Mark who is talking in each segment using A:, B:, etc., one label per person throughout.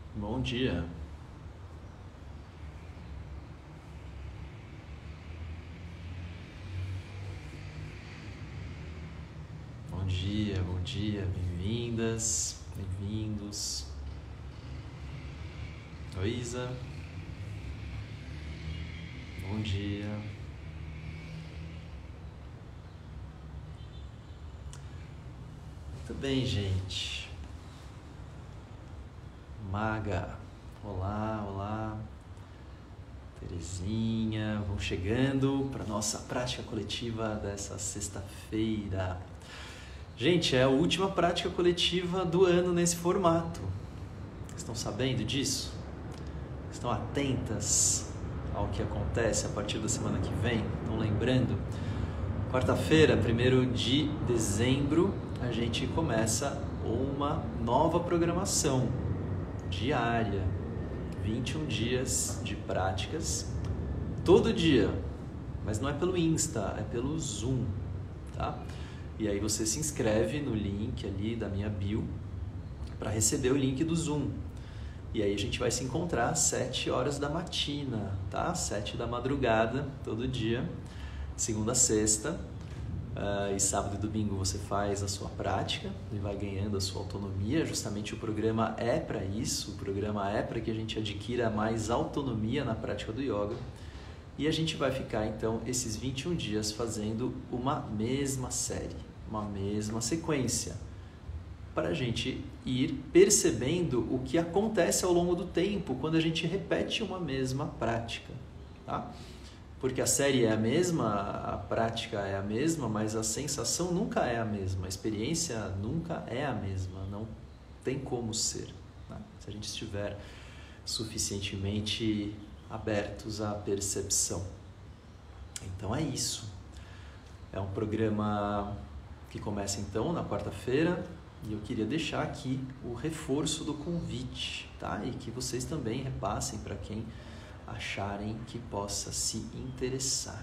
A: Bom dia. Bom dia, bem-vindas, bem-vindos. Oi, Isa. Bom dia. Muito bem, gente. Maga, olá, olá. Terezinha, vamos chegando para nossa prática coletiva dessa sexta-feira. Gente, é a última prática coletiva do ano nesse formato. Estão sabendo disso? Estão atentas ao que acontece a partir da semana que vem? Estão lembrando? Quarta-feira, 1º de dezembro, a gente começa uma nova programação diária. 21 dias de práticas, todo dia. Mas não é pelo Insta, é pelo Zoom, tá? E aí você se inscreve no link ali da minha bio para receber o link do Zoom. E aí a gente vai se encontrar às 7 horas da matina, tá? 7 da madrugada, todo dia, segunda a sexta. E sábado e domingo você faz a sua prática e vai ganhando a sua autonomia. Justamente o programa é para isso, o programa é para que a gente adquira mais autonomia na prática do yoga. E a gente vai ficar então esses 21 dias fazendo uma mesma série, uma mesma sequência, para a gente ir percebendo o que acontece ao longo do tempo quando a gente repete uma mesma prática, tá? Porque a série é a mesma, a prática é a mesma, mas a sensação nunca é a mesma, a experiência nunca é a mesma, não tem como ser, né? Se a gente estiver suficientemente abertos à percepção. Então é isso. É um programa que começa então na quarta-feira e eu queria deixar aqui o reforço do convite, tá? E que vocês também repassem para quem acharem que possa se interessar.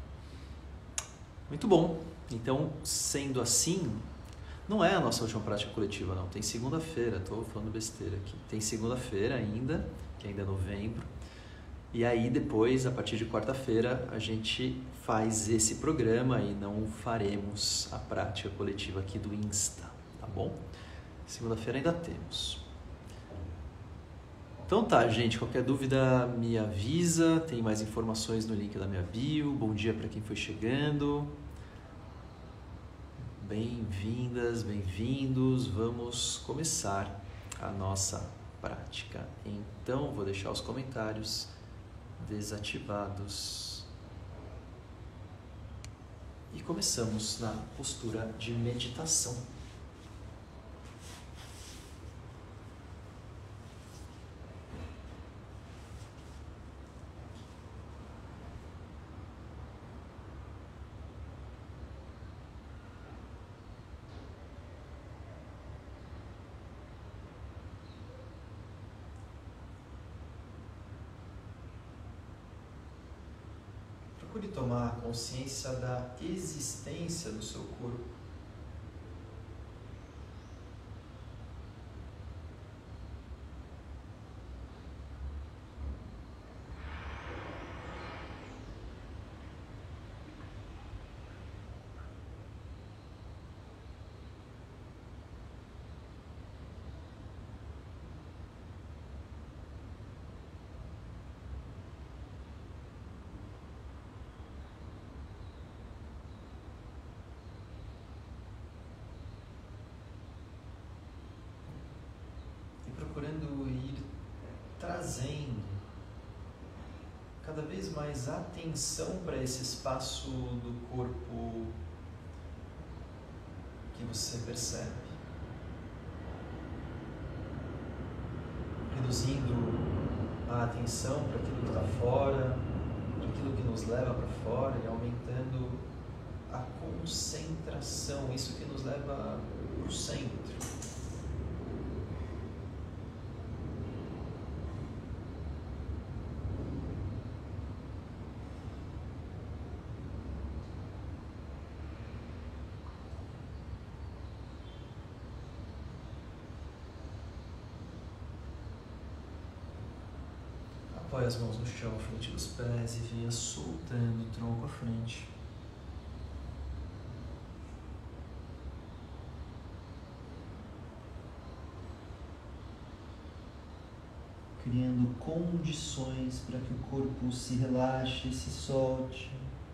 A: Muito bom. Então, sendo assim, não é a nossa última prática coletiva, não. Tem segunda-feira, estou falando besteira aqui. Tem segunda-feira ainda, que ainda é novembro. E aí depois, a partir de quarta-feira, a gente faz esse programa e não faremos a prática coletiva aqui do Insta, tá bom? Segunda-feira ainda temos. Então tá, gente, qualquer dúvida me avisa, tem mais informações no link da minha bio. Bom dia para quem foi chegando. Bem-vindas, bem-vindos. Vamos começar a nossa prática. Então, vou deixar os comentários desativados. E começamos na postura de meditação. Procure tomar consciência da existência do seu corpo. Procurando ir trazendo cada vez mais atenção para esse espaço do corpo que você percebe, reduzindo a atenção para aquilo que está fora, para aquilo que nos leva para fora e aumentando a concentração, isso que nos leva para o centro. Apoie as mãos no chão, à frente dos pés e venha soltando o tronco à frente. Criando condições para que o corpo se relaxe, se solte.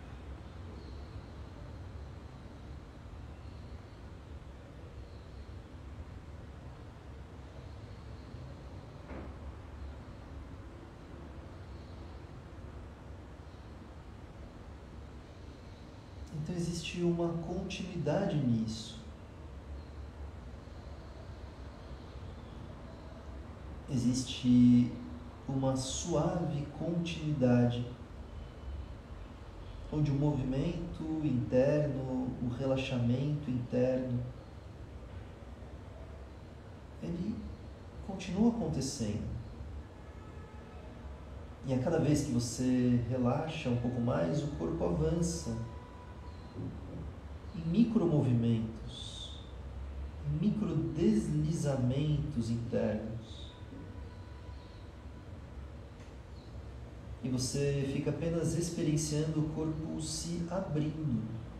A: Então existe uma continuidade nisso. Existe uma suave continuidade, onde o movimento interno, o relaxamento interno, ele continua acontecendo. E a cada vez que você relaxa um pouco mais, o corpo avança em micromovimentos, em microdeslizamentos internos. E você fica apenas experienciando o corpo se abrindo.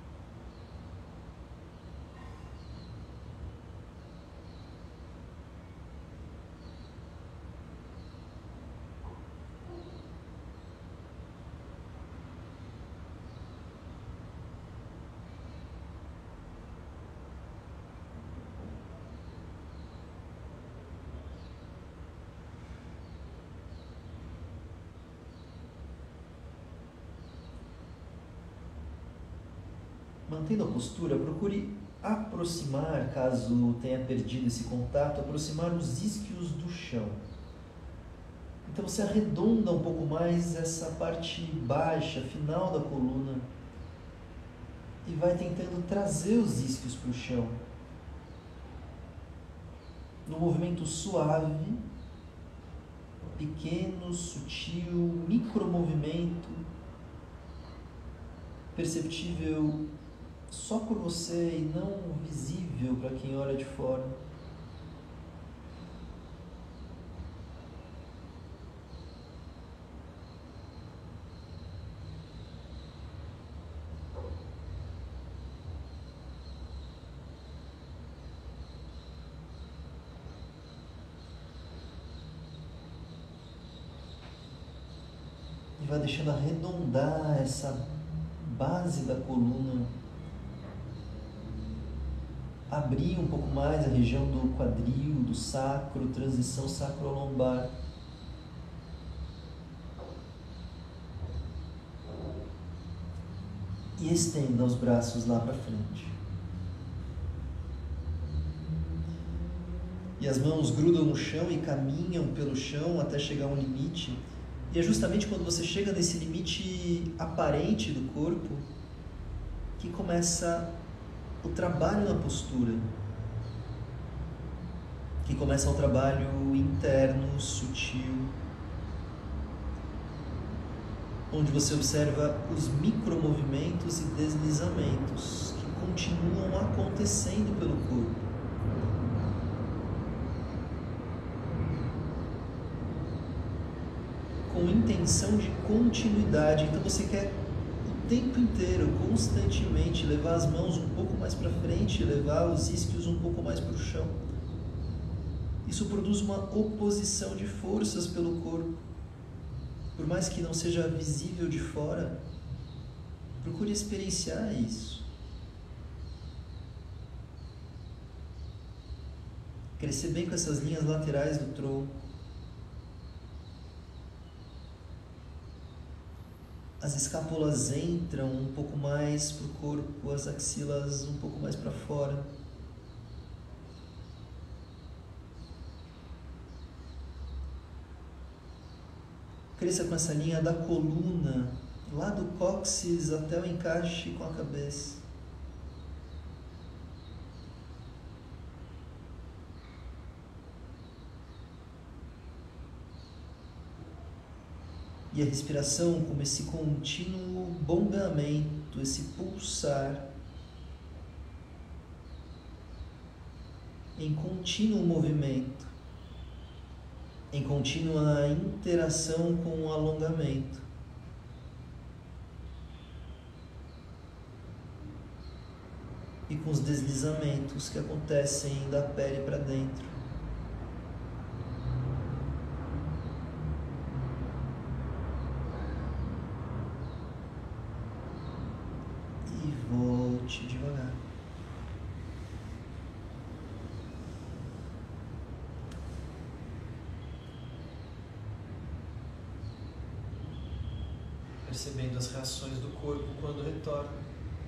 A: Mantendo a postura, procure aproximar, caso tenha perdido esse contato, aproximar os isquios do chão. Então você arredonda um pouco mais essa parte baixa, final da coluna, e vai tentando trazer os isquios para o chão. Num movimento suave, pequeno, sutil, micromovimento, perceptível só por você e não visível para quem olha de fora. E vai deixando arredondar essa base da coluna, abrir um pouco mais a região do quadril, do sacro, transição sacro-lombar. E estenda os braços lá para frente. E as mãos grudam no chão e caminham pelo chão até chegar a um limite. E é justamente quando você chega nesse limite aparente do corpo que começa o trabalho na postura, que começa o trabalho interno, sutil, onde você observa os micromovimentos e deslizamentos que continuam acontecendo pelo corpo. Com intenção de continuidade. Então você quer o tempo inteiro, constantemente, levar as mãos um pouco mais para frente, levar os isquios um pouco mais para o chão. Isso produz uma oposição de forças pelo corpo. Por mais que não seja visível de fora, procure experienciar isso. Crescer bem com essas linhas laterais do tronco. As escápulas entram um pouco mais para o corpo, as axilas um pouco mais para fora. Cresça com essa linha da coluna, lá do cóccix até o encaixe com a cabeça. E a respiração como esse contínuo bombeamento, esse pulsar em contínuo movimento. em contínua interação com o alongamento. E com os deslizamentos que acontecem da pele para dentro. E volte devagar. Percebendo as reações do corpo quando retorna.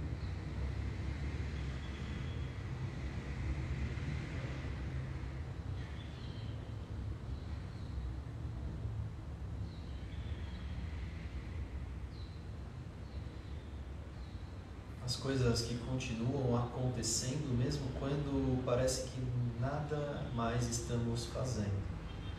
A: As coisas que continuam acontecendo mesmo quando parece que nada mais estamos fazendo.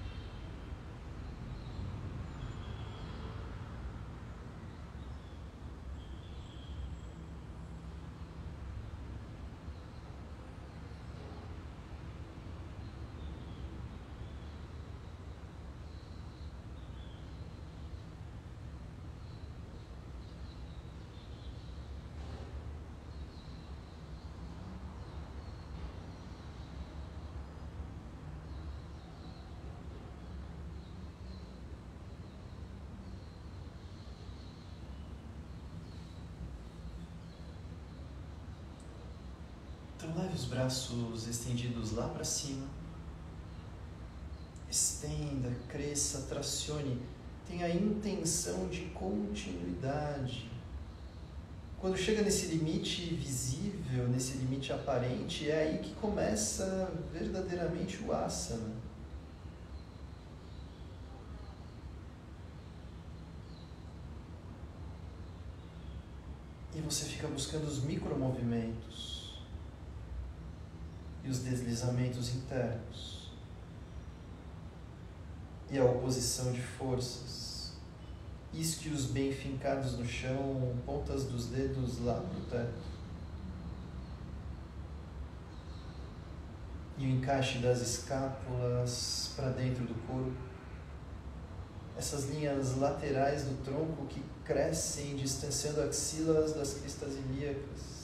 A: Então leve os braços estendidos lá para cima. Estenda, cresça, tracione. Tenha a intenção de continuidade. Quando chega nesse limite visível, nesse limite aparente, é aí que começa verdadeiramente o asana. E você fica buscando os micromovimentos e os deslizamentos internos e a oposição de forças, isquios bem fincados no chão, pontas dos dedos lá no teto, e o encaixe das escápulas para dentro do corpo, essas linhas laterais do tronco que crescem distanciando axilas das cristas ilíacas.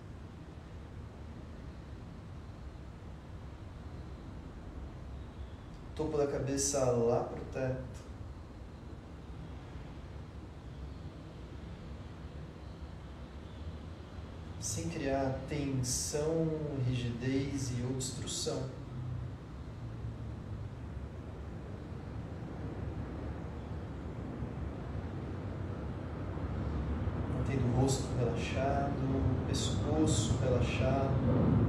A: Topo da cabeça lá para o teto. Sem criar tensão, rigidez e obstrução. Mantendo o rosto relaxado, o pescoço relaxado.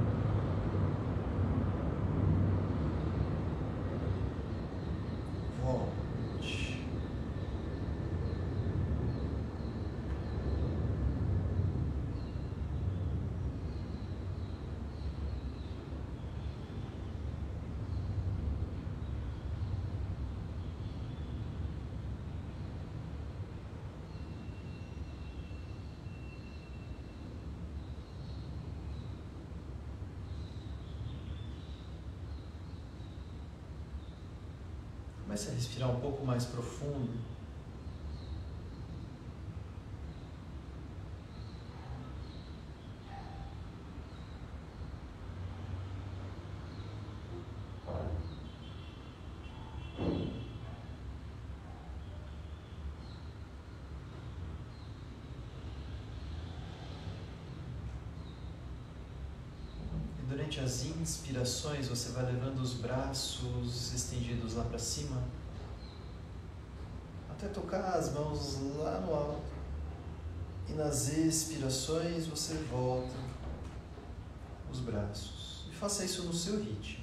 A: Comece a respirar um pouco mais profundo. Durante as inspirações, você vai levando os braços estendidos lá para cima, até tocar as mãos lá no alto. E nas expirações, você volta os braços. E faça isso no seu ritmo.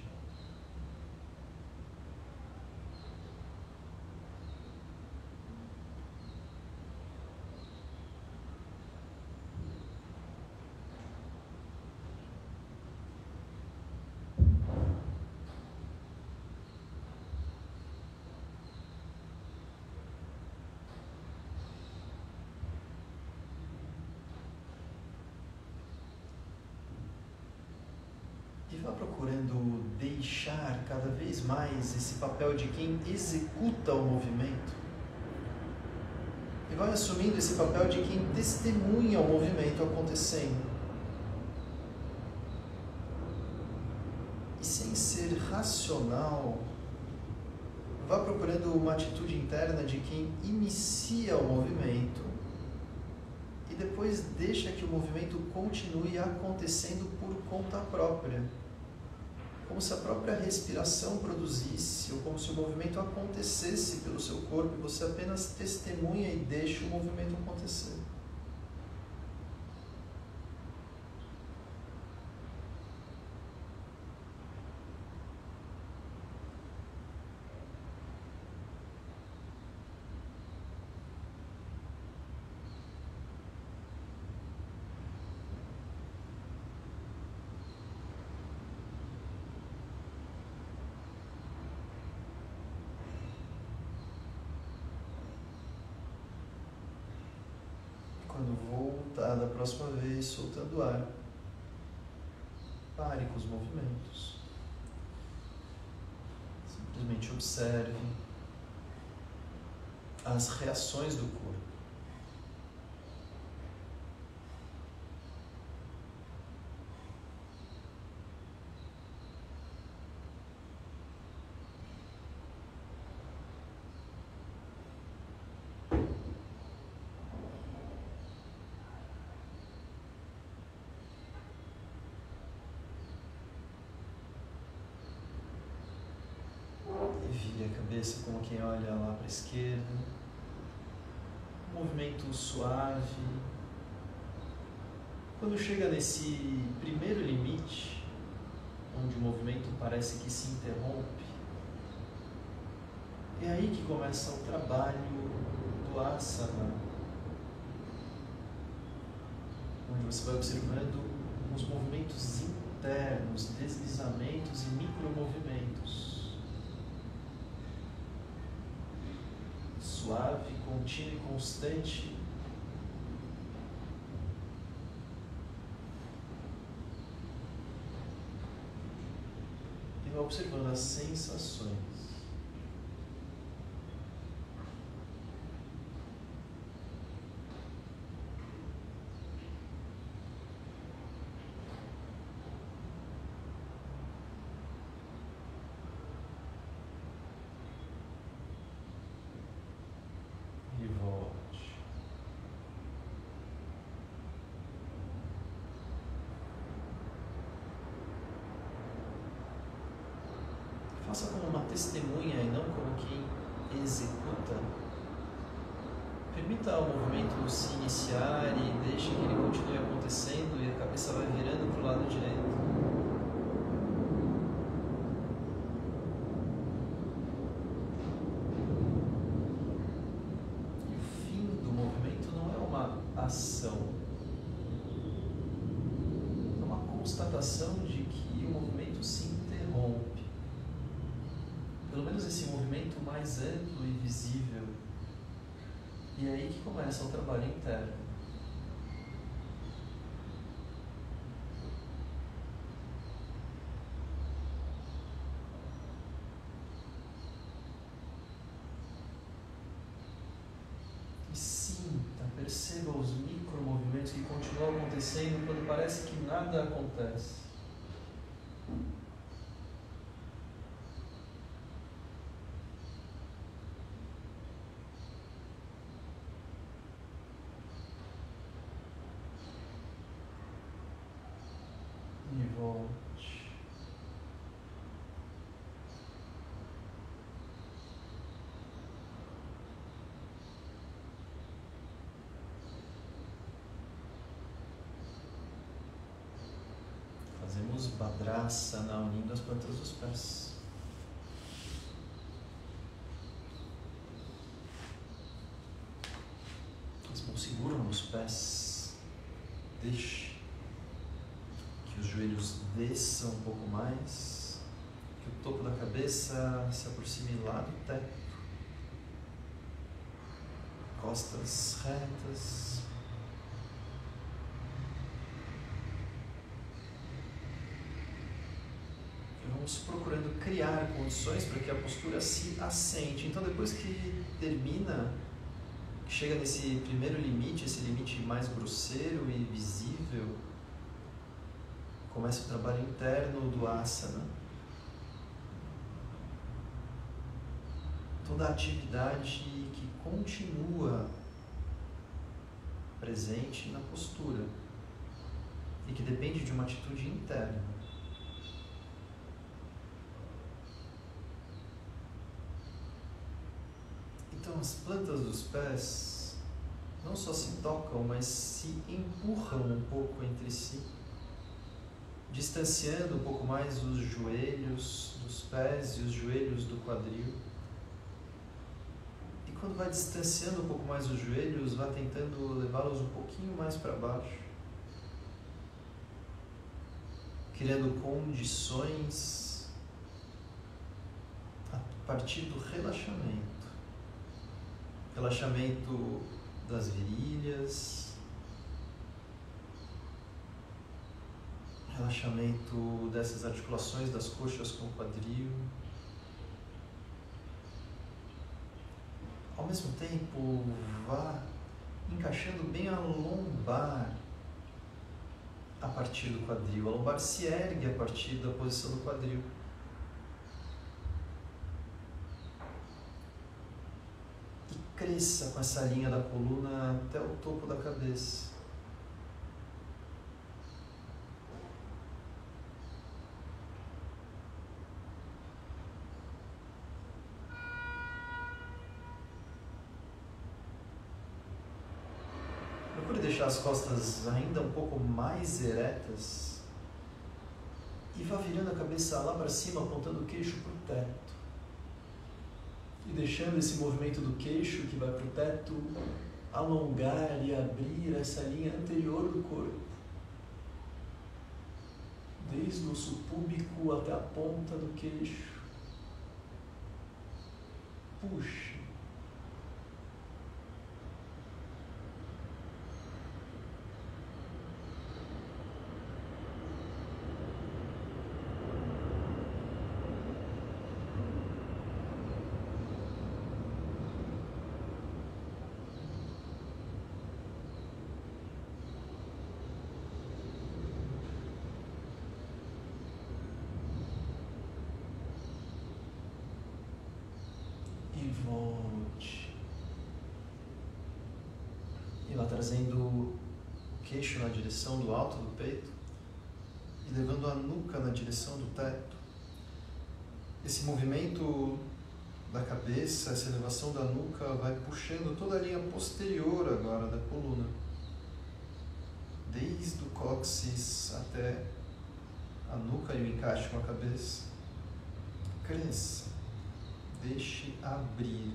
A: vá procurando deixar cada vez mais esse papel de quem executa o movimento. E vai assumindo esse papel de quem testemunha o movimento acontecendo. E sem ser racional, vá procurando uma atitude interna de quem inicia o movimento e depois deixa que o movimento continue acontecendo por conta própria. Como se a própria respiração produzisse, ou como se o movimento acontecesse pelo seu corpo, e você apenas testemunha e deixa o movimento acontecer. Quando voltar da próxima vez, soltando o ar, pare com os movimentos. Simplesmente observe as reações do corpo. Vire a cabeça como quem olha lá para a esquerda. Um movimento suave. Quando chega nesse primeiro limite, onde o movimento parece que se interrompe, é aí que começa o trabalho do asana, onde você vai observando os movimentos internos, deslizamentos e micromovimentos. Suave, contínuo e constante. E vai observando as sensações. Faça como uma testemunha e não como quem executa. Permita ao movimento se iniciar e deixe que ele continue acontecendo e a cabeça vai virando para o lado direito. E o fim do movimento não é uma ação. É uma constatação de que o movimento se interrompe. Pelo menos esse movimento mais amplo e visível. E é aí que começa o trabalho interno. E sinta, perceba os micromovimentos que continuam acontecendo quando parece que nada acontece. E volte. Fazemos Bhadrasana unindo as plantas dos pés. As mãos seguram nos pés. Deixe que os joelhos desçam um pouco mais, que o topo da cabeça se aproxime lá do teto, costas retas, Vamos procurando criar condições para que a postura se assente. Então, depois que termina, chega nesse primeiro limite, esse limite mais grosseiro e visível, começa o trabalho interno do asana. Toda a atividade que continua presente na postura e que depende de uma atitude interna. Então as plantas dos pés não só se tocam, mas se empurram um pouco entre si, distanciando um pouco mais os joelhos dos pés e os joelhos do quadril. E quando vai distanciando um pouco mais os joelhos, vai tentando levá-los um pouquinho mais para baixo, criando condições a partir do relaxamento. Relaxamento das virilhas, relaxamento dessas articulações das coxas com o quadril. Ao mesmo tempo, vá encaixando bem a lombar a partir do quadril. A lombar se ergue a partir da posição do quadril. E cresça com essa linha da coluna até o topo da cabeça. Procure deixar as costas ainda um pouco mais eretas e vá virando a cabeça lá para cima, apontando o queixo para o teto. E deixando esse movimento do queixo que vai para o teto alongar e abrir essa linha anterior do corpo, desde o osso púbico até a ponta do queixo. Puxe. Volte. E lá trazendo o queixo na direção do alto do peito e levando a nuca na direção do teto. Esse movimento da cabeça, essa elevação da nuca vai puxando toda a linha posterior agora da coluna, desde o cóccix até a nuca e o encaixe com a cabeça. Cresça. Deixe abrir.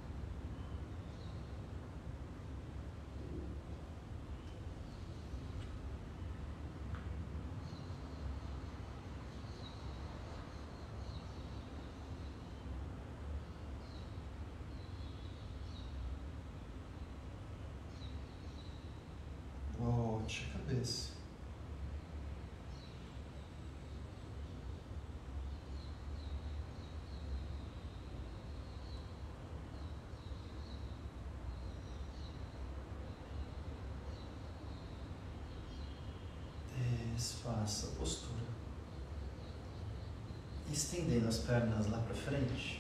A: Volte a cabeça. Desfaça a postura, estendendo as pernas lá para frente.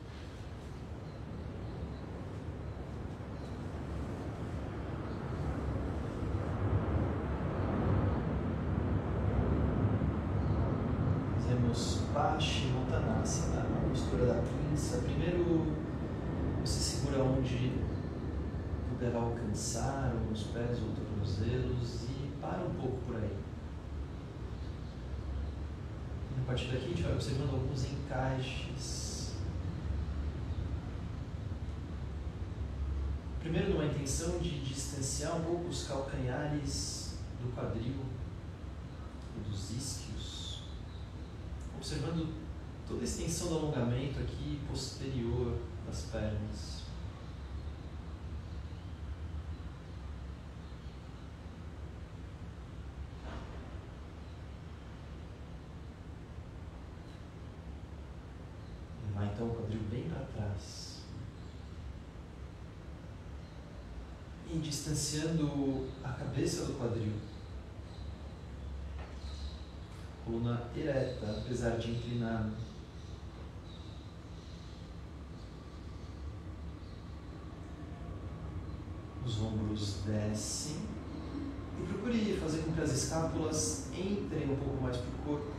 A: Fazemos Paschimottanasana, a postura da pinça. Primeiro você segura onde puder alcançar, ou nos pés ou tornozelos, e para um pouco por aí. A partir daqui a gente vai observando alguns encaixes. Primeiro numa intenção de distanciar um pouco os calcanhares do quadril e dos isquios, observando toda a extensão do alongamento aqui posterior das pernas. Levar então o quadril bem para trás. E distanciando a cabeça do quadril. Coluna ereta, apesar de inclinada. Os ombros descem. E procure fazer com que as escápulas entrem um pouco mais para o corpo.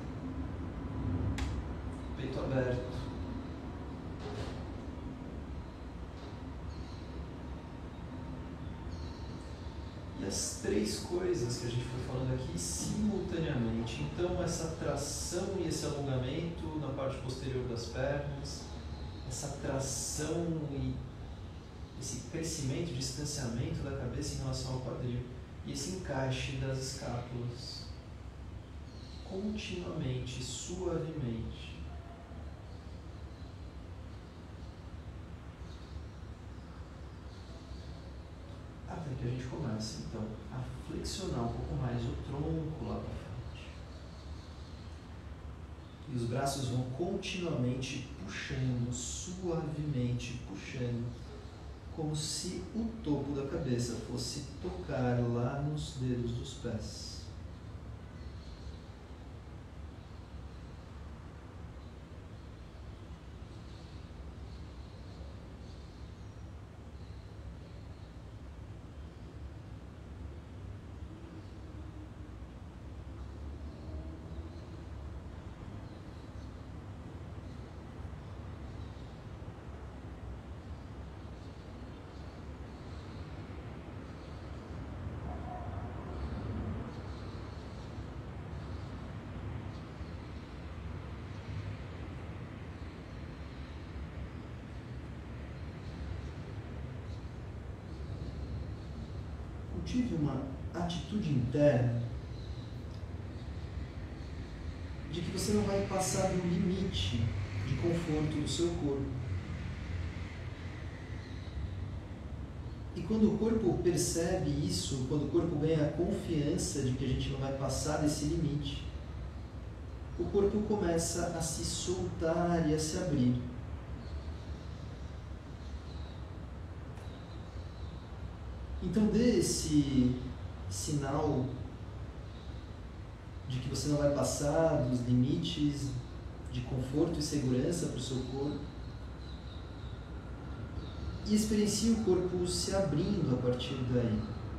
A: Peito aberto. E as três coisas que a gente foi falando aqui simultaneamente. Então, essa tração e esse alongamento na parte posterior das pernas, essa tração e esse crescimento, distanciamento da cabeça em relação ao quadril e esse encaixe das escápulas continuamente, suavemente. Até que a gente comece, então, a flexionar um pouco mais o tronco lá para frente. E os braços vão continuamente puxando, suavemente puxando, como se o topo da cabeça fosse tocar lá nos dedos dos pés. Tive uma atitude interna de que você não vai passar do limite de conforto do seu corpo. E quando o corpo percebe isso, quando o corpo ganha a confiança de que a gente não vai passar desse limite, o corpo começa a se soltar e a se abrir. Então dê esse sinal de que você não vai passar dos limites de conforto e segurança para o seu corpo. E experiencie o corpo se abrindo a partir daí.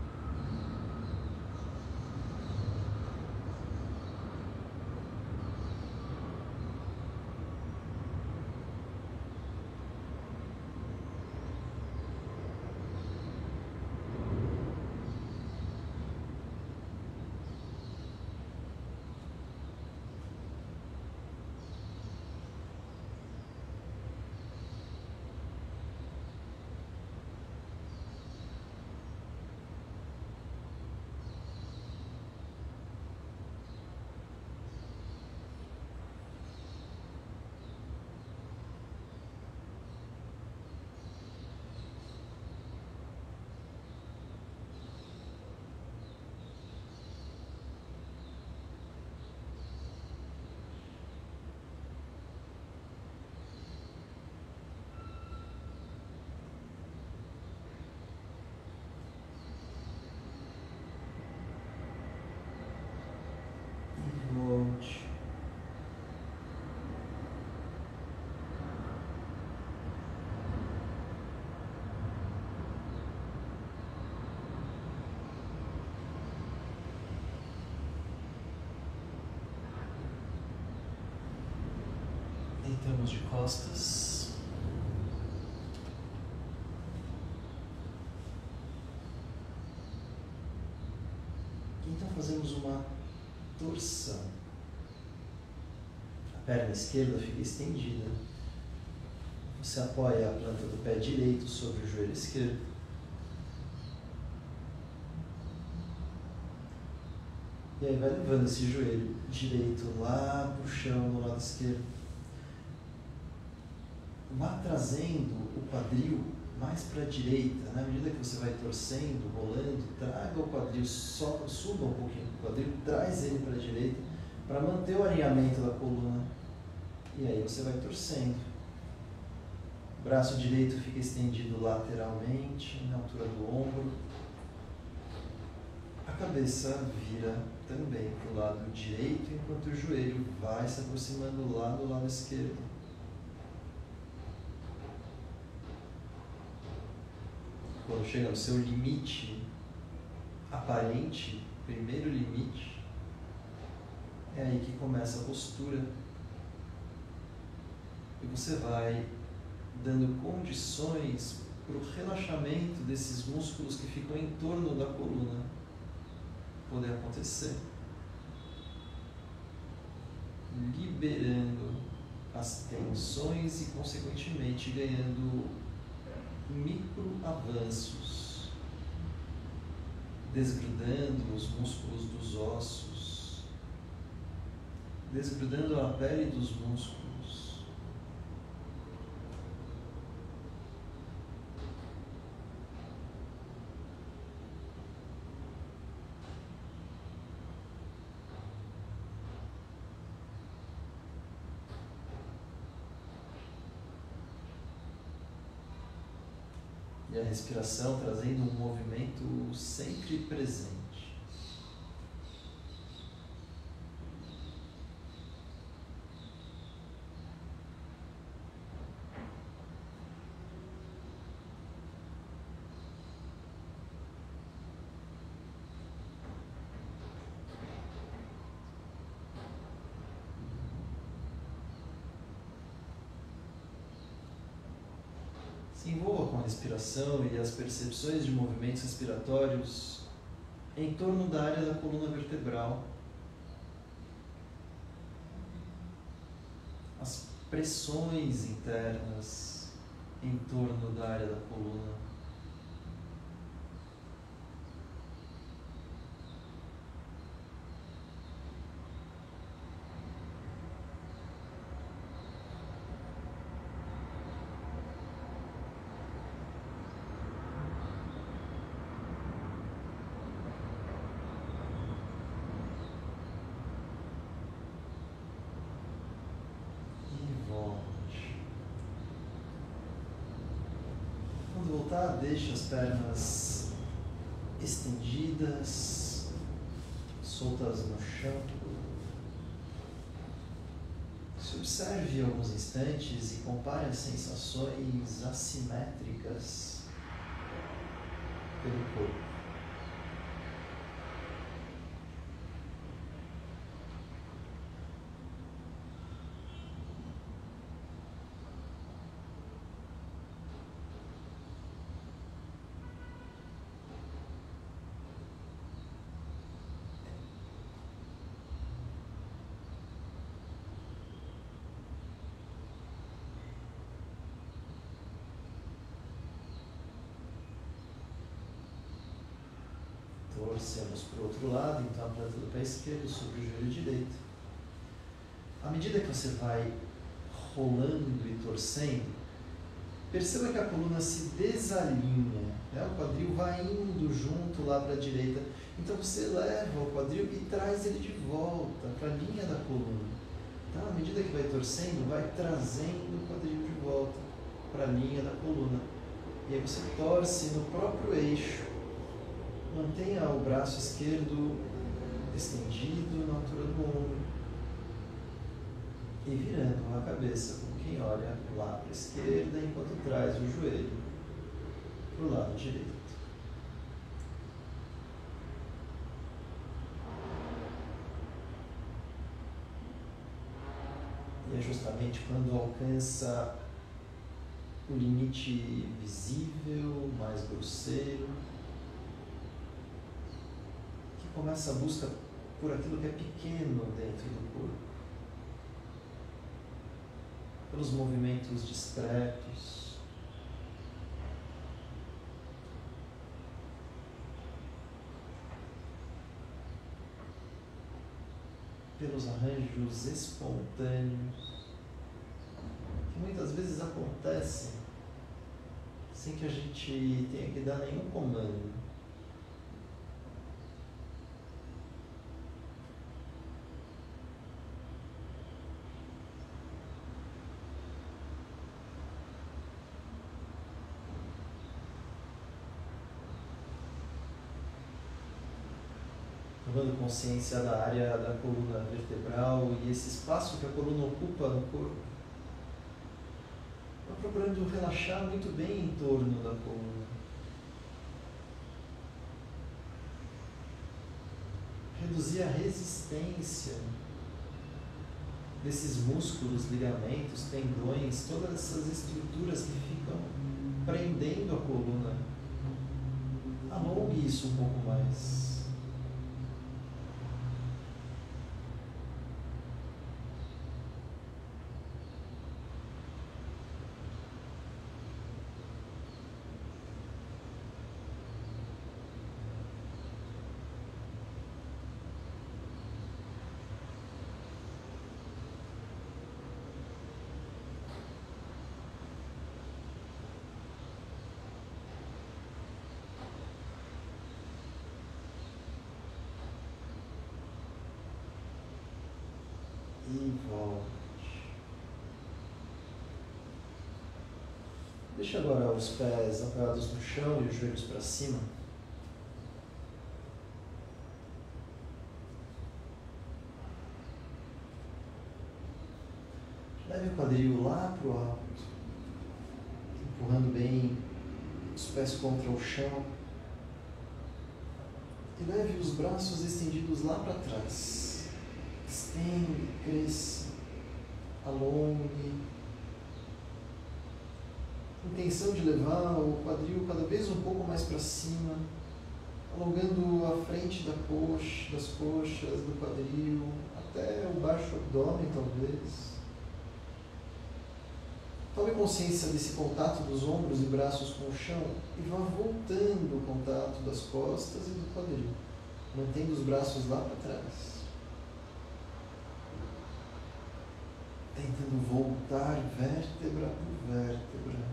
A: Deitamos de costas. Então fazemos uma torção. A perna esquerda fica estendida. Você apoia a planta do pé direito sobre o joelho esquerdo. E aí vai levando esse joelho direito lá para o chão no lado esquerdo. Vá trazendo o quadril mais para a direita. Na medida que você vai torcendo, rolando, traga o quadril, suba um pouquinho o quadril, traz ele para a direita para manter o alinhamento da coluna. E aí você vai torcendo. Braço direito fica estendido lateralmente, na altura do ombro. A cabeça vira também para o lado direito, enquanto o joelho vai se aproximando lá do lado esquerdo. Quando chega no seu limite aparente, primeiro limite, é aí que começa a postura. E você vai dando condições para o relaxamento desses músculos que ficam em torno da coluna poder acontecer. Liberando as tensões e, consequentemente, ganhando micro avanços, desgrudando os músculos dos ossos, desgrudando a pele dos músculos. E a respiração trazendo um movimento sempre presente. Se envolva com a respiração e as percepções de movimentos respiratórios em torno da área da coluna vertebral. As pressões internas em torno da área da coluna. Deixe as pernas estendidas, soltas no chão. Se observe alguns instantes e compare as sensações assimétricas pelo corpo. Torcemos para o outro lado, então a planta do pé esquerdo sobre o joelho direito. À medida que você vai rolando e torcendo, perceba que a coluna se desalinha, né? O quadril vai indo junto lá para a direita. Então você leva o quadril e traz ele de volta para a linha da coluna. Então, à medida que vai torcendo, vai trazendo o quadril de volta para a linha da coluna. E aí você torce no próprio eixo. Mantenha o braço esquerdo estendido na altura do ombro e virando a cabeça como quem olha lá para a esquerda enquanto traz o joelho para o lado direito. E é justamente quando alcança o limite visível, mais grosseiro, começa a busca por aquilo que é pequeno dentro do corpo, pelos movimentos discretos, pelos arranjos espontâneos, que muitas vezes acontecem sem que a gente tenha que dar nenhum comando. tomando consciência da área da coluna vertebral e esse espaço que a coluna ocupa no corpo. Vai procurando relaxar muito bem em torno da coluna. Reduzir a resistência desses músculos, ligamentos, tendões, todas essas estruturas que ficam prendendo a coluna. Alongue isso um pouco mais. E volte. Deixa agora os pés apoiados no chão e os joelhos para cima. Leve o quadril lá para o alto, empurrando bem os pés contra o chão. E leve os braços estendidos lá para trás. Estende, cresça, alongue. Intenção de levar o quadril cada vez um pouco mais para cima, alongando a frente das coxas, do quadril, até o baixo abdômen talvez. Tome consciência desse contato dos ombros e braços com o chão e vá voltando o contato das costas e do quadril, mantendo os braços lá para trás. Tentando voltar vértebra por vértebra.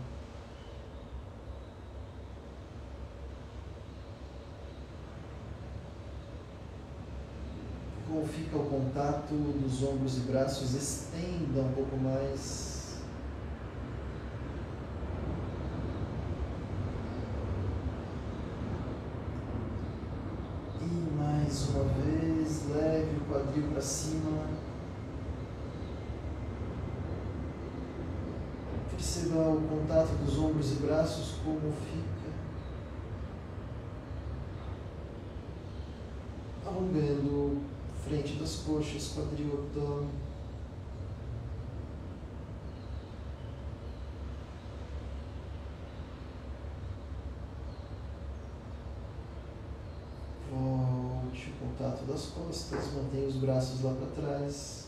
A: Como fica o contato dos ombros e braços, estenda um pouco mais. E mais uma vez, leve o quadril para cima. Perceba o contato dos ombros e braços, como fica. Alongando frente das coxas, quadril, abdômen. Volte o contato das costas, mantenha os braços lá para trás.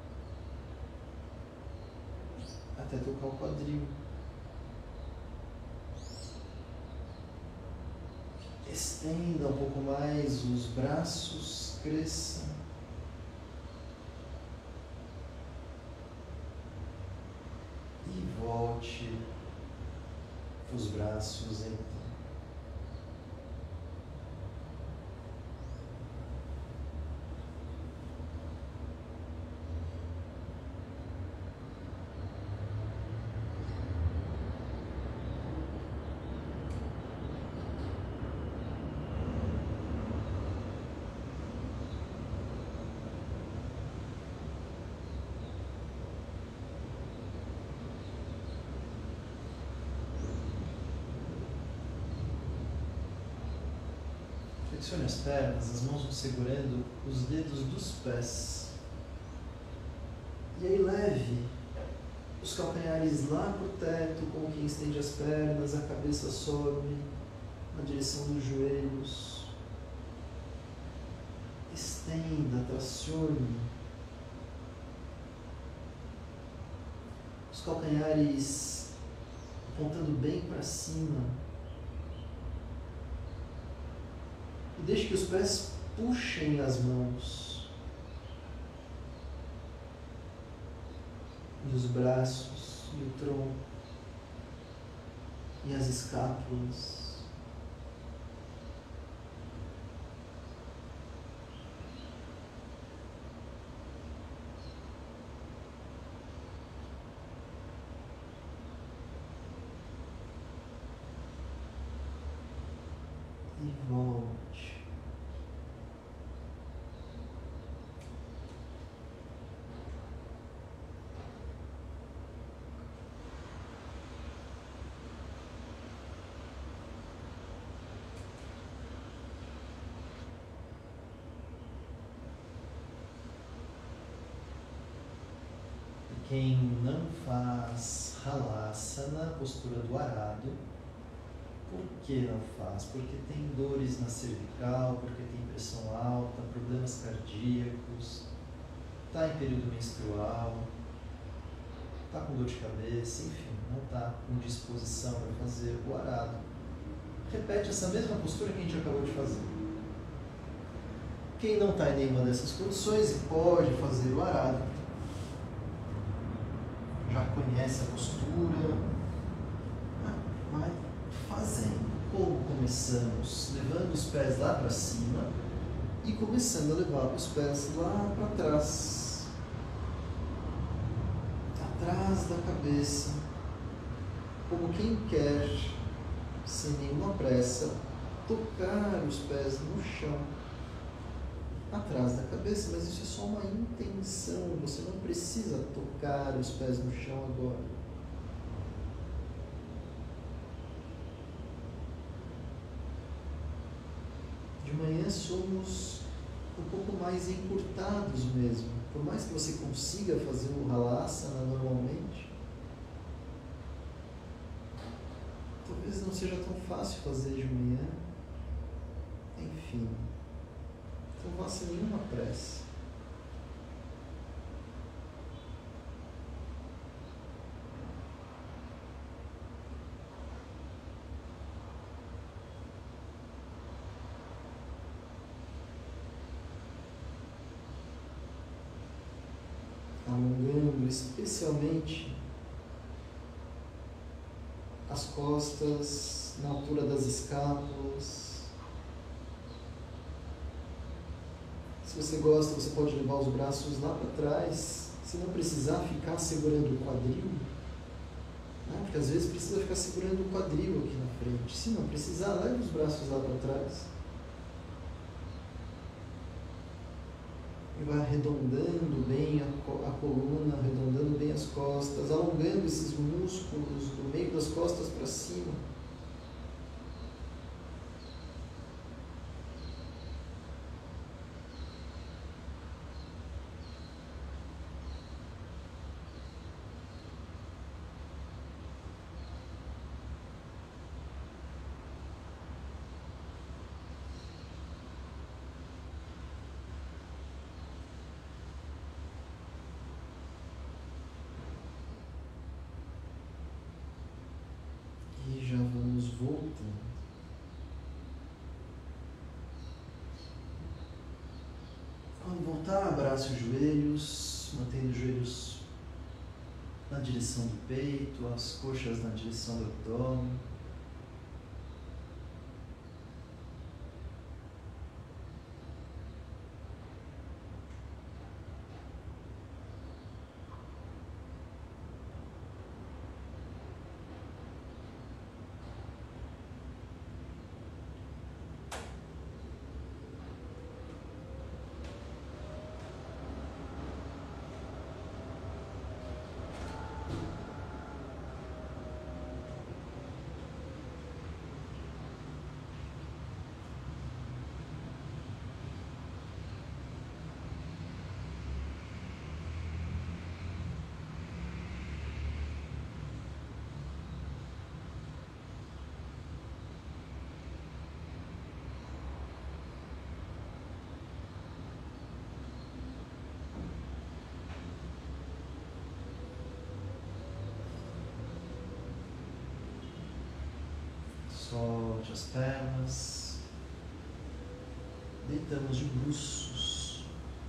A: Até tocar o quadril. Estenda um pouco mais os braços, cresça. E volte os braços então. Flexione as pernas, as mãos vão segurando os dedos dos pés. E aí leve os calcanhares lá para o teto, como quem estende as pernas, a cabeça sobe na direção dos joelhos. Estenda, tracione. Os calcanhares apontando bem para cima. E deixe que os pés puxem as mãos. E os braços, e o tronco, e as escápulas. E volte. quem não faz Halasana, postura do arado. Por que não faz? Porque tem dores na cervical, porque tem pressão alta, problemas cardíacos, está em período menstrual, está com dor de cabeça, enfim, não está com disposição para fazer o arado. Repete essa mesma postura que a gente acabou de fazer. Quem não está em nenhuma dessas condições e pode fazer o arado, já conhece a postura, vai fazendo. Como começamos? Levando os pés lá para cima e começando a levar os pés lá para trás, atrás da cabeça, como quem quer, sem nenhuma pressa, tocar os pés no chão, atrás da cabeça, mas isso é só uma intenção, você não precisa tocar os pés no chão agora. De manhã somos um pouco mais encurtados mesmo, por mais que você consiga fazer o Halasana normalmente, talvez não seja tão fácil fazer de manhã, enfim. Não vá sem nenhuma pressa. Alongando especialmente as costas na altura das escápulas. Se você gosta, você pode levar os braços lá para trás, se não precisar ficar segurando o quadril, né? Porque às vezes precisa ficar segurando o quadril aqui na frente. Se não precisar, leve os braços lá para trás. E vai arredondando bem a coluna, arredondando bem as costas, alongando esses músculos do meio das costas para cima. E já vamos voltando. Quando voltar, abrace os joelhos, mantendo os joelhos na direção do peito, as coxas na direção do abdômen. Solte as pernas, deitamos de bruços.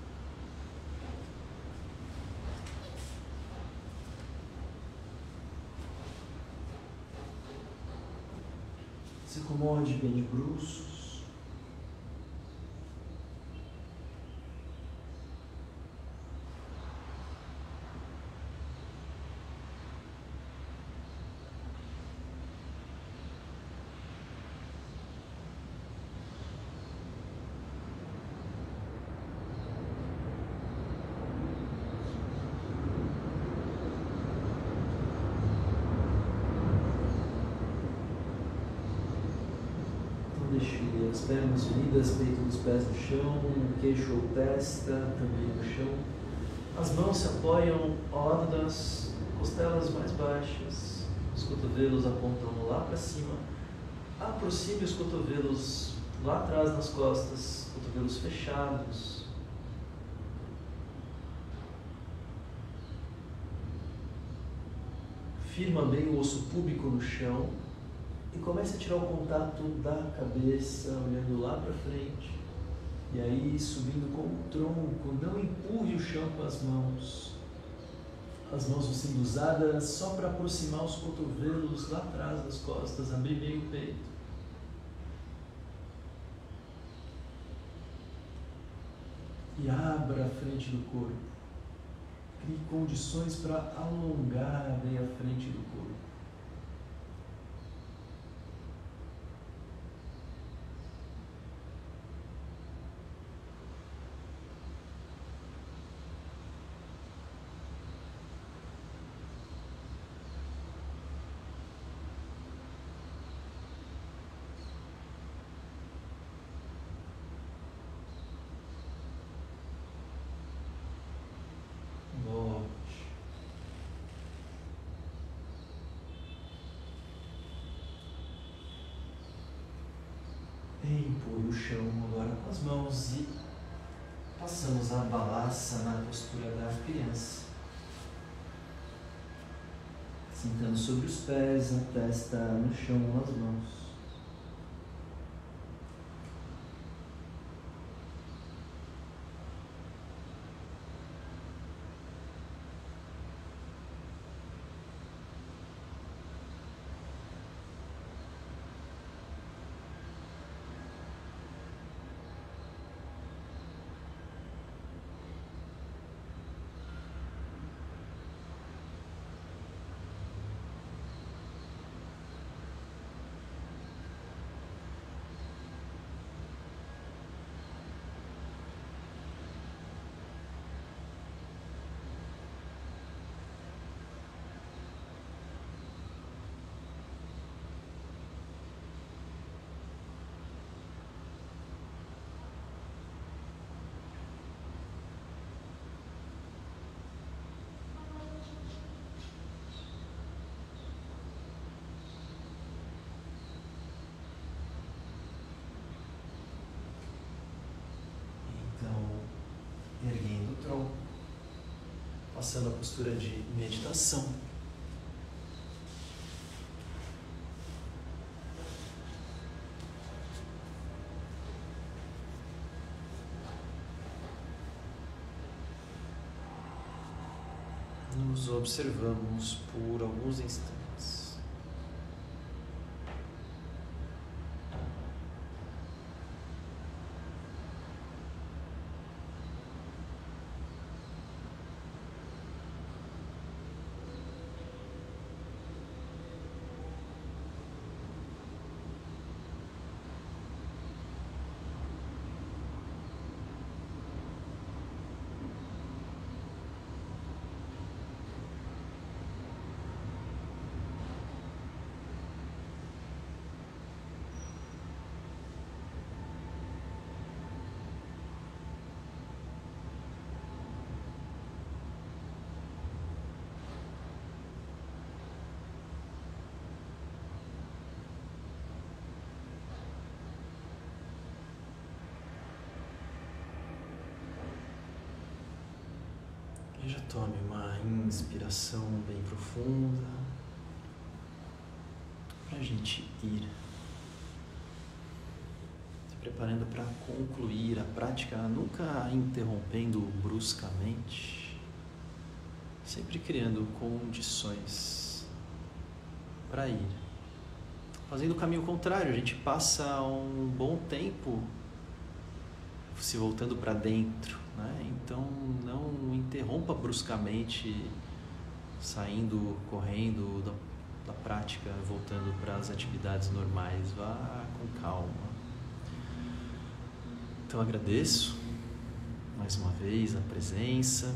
A: Se acomode bem de bruços. Deixe as pernas unidas, peito dos pés no chão, queixo ou testa também no chão. As mãos se apoiam ao lado das costelas mais baixas, os cotovelos apontam lá para cima. Aproxime os cotovelos lá atrás nas costas, cotovelos fechados. Firma bem o osso púbico no chão e comece a tirar o contato da cabeça, olhando lá para frente. E aí, subindo com o tronco, não empurre o chão com as mãos. As mãos vão sendo usadas só para aproximar os cotovelos lá atrás das costas, abrir bem o peito. E abra a frente do corpo. Crie condições para alongar bem a frente do corpo. Empurre o chão agora com as mãos e passamos a balança na postura da criança. Sentando sobre os pés, a testa no chão com as mãos. Erguendo o tronco, passando a postura de meditação. Nos observamos por alguns instantes. E já tome uma inspiração bem profunda para a gente ir se preparando para concluir a prática, nunca interrompendo bruscamente, sempre criando condições para ir. Fazendo o caminho contrário, a gente passa um bom tempo se voltando para dentro, né? Então não interrompa bruscamente, saindo, correndo da prática, voltando para as atividades normais. Vá com calma. Então agradeço mais uma vez a presença.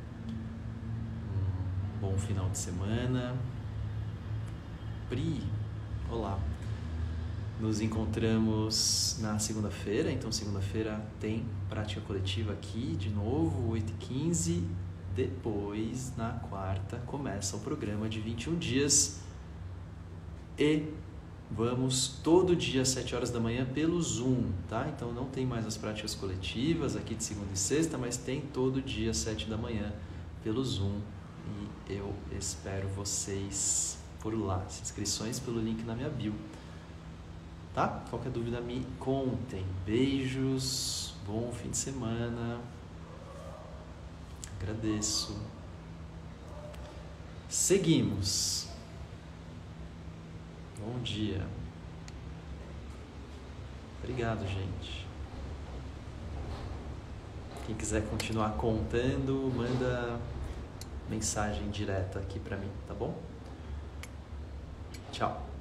A: Um bom final de semana. Pri, olá. Nos encontramos na segunda-feira, então segunda-feira tem prática coletiva aqui de novo, 8h15, depois, na quarta, começa o programa de 21 dias e vamos todo dia às 7 horas da manhã pelo Zoom, tá? Então não tem mais as práticas coletivas aqui de segunda e sexta, mas tem todo dia às 7 da manhã pelo Zoom e eu espero vocês por lá. As inscrições pelo link na minha bio, tá? Qualquer dúvida me contem. Beijos, bom fim de semana. Agradeço. Seguimos. Bom dia. Obrigado, gente. Quem quiser continuar contando, manda mensagem direta aqui pra mim, tá bom? Tchau.